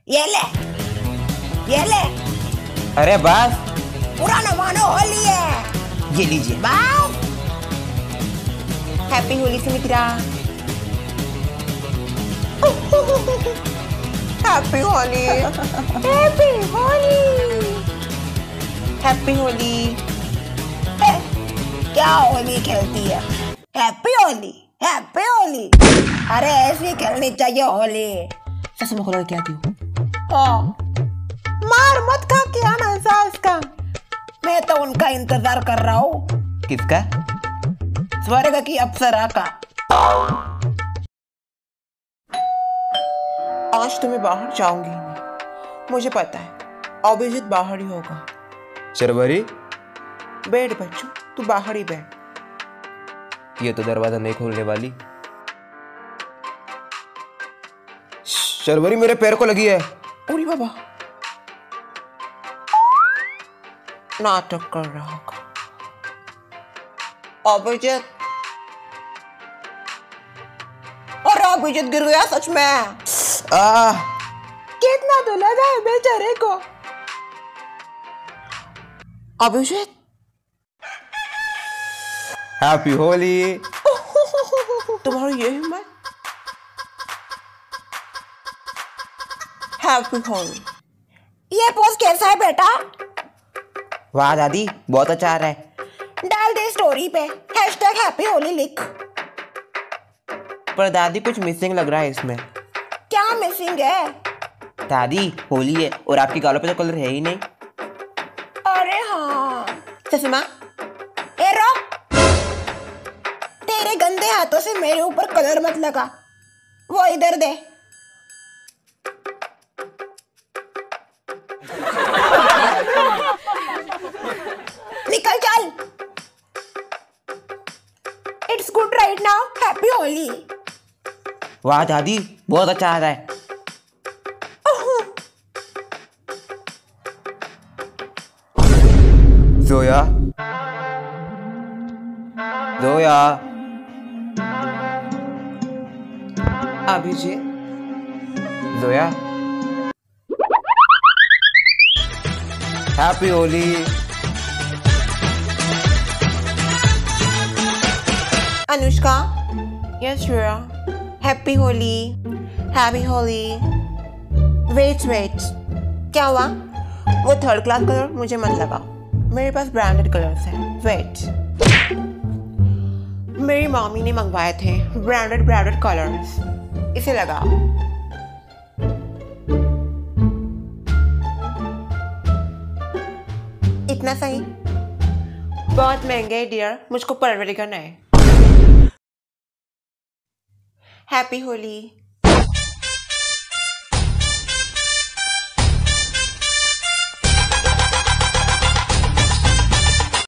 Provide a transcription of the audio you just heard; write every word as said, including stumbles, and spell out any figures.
ये ले, ये ले। अरे बस, पुराना मानो होली है। ये लीजिए। बस। Happy Holi Sumitra. Happy Holi. Happy Holi. Happy Holi. क्या होली खेलती है? Happy Holi, happy Holi. अरे ऐसी खेलनी चाहिए होली। सच में खोला क्या थी? हाँ। मार मत खा, क्या मजा उसका। मैं तो उनका इंतजार कर रहा हूँ। किसका? स्वर्ग की अप्सरा का। आज तो मैं बाहर जाऊंगी, मुझे पता है अभिजीत बाहर ही होगा। शर्वरी, बैठ बच्चू, तू बाहर ही बैठ। ये तो दरवाजा नहीं खोलने वाली। शर्वरी, मेरे पैर को लगी है। अरे बाबा, नाटक कर रहा होगा। अभिजीत, और अभिजीत गिर गया सच में। आ, कितना तो लगा है बेचारे को। अभिजीत, हैप्पी होली। तुम्हारी ये हिम्मत। हैप्पी होली। ये पोस्ट कैसा है बेटा? वाह दादी, बहुत अच्छा आ रहा है। डाल दे स्टोरी पे हैशटैग हैप्पी होली लिख। पर दादी कुछ मिसिंग लग रहा है इसमें। क्या मिसिंग है? दादी, होली है और आपकी गालों पे तो कलर है ही नहीं। अरे हाँ। चश्मा, ए रोक। तेरे गंदे हाथों से मेरे ऊपर कलर मत लगा, वो इधर दे। निकल चल। It's good right now, happy Holi. वाह दादी, बहुत अच्छा आ रहा है। Zoya, Zoya. Abhijeet, Zoya, happy Holi. Anushka, yes Shreya, happy Holi, happy Holi. Wait wait, क्या हुआ? वो थर्ड क्लास कलर मुझे मत लगाओ, मेरे पास ब्रांडेड कलर्स हैं। वेट, मेरी मम्मी ने मंगवाए थे ब्रांडेड ब्रांडेड कलर्स, इसे लगाओ। इतना सही? बहुत महंगे है डियर, मुझको परवरिश करना है। हैप्पी होली।